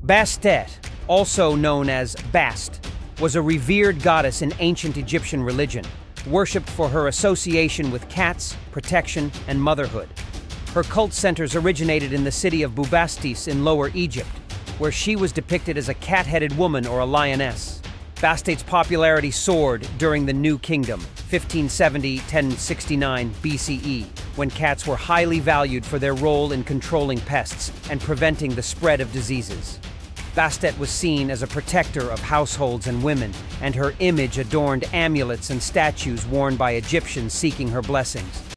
Bastet, also known as Bast, was a revered goddess in ancient Egyptian religion, worshipped for her association with cats, protection, and motherhood. Her cult centers originated in the city of Bubastis in Lower Egypt, where she was depicted as a cat-headed woman or a lioness. Bastet's popularity soared during the New Kingdom, 1570–1069 BCE, when cats were highly valued for their role in controlling pests and preventing the spread of diseases. Bastet was seen as a protector of households and women, and her image adorned amulets and statues worn by Egyptians seeking her blessings.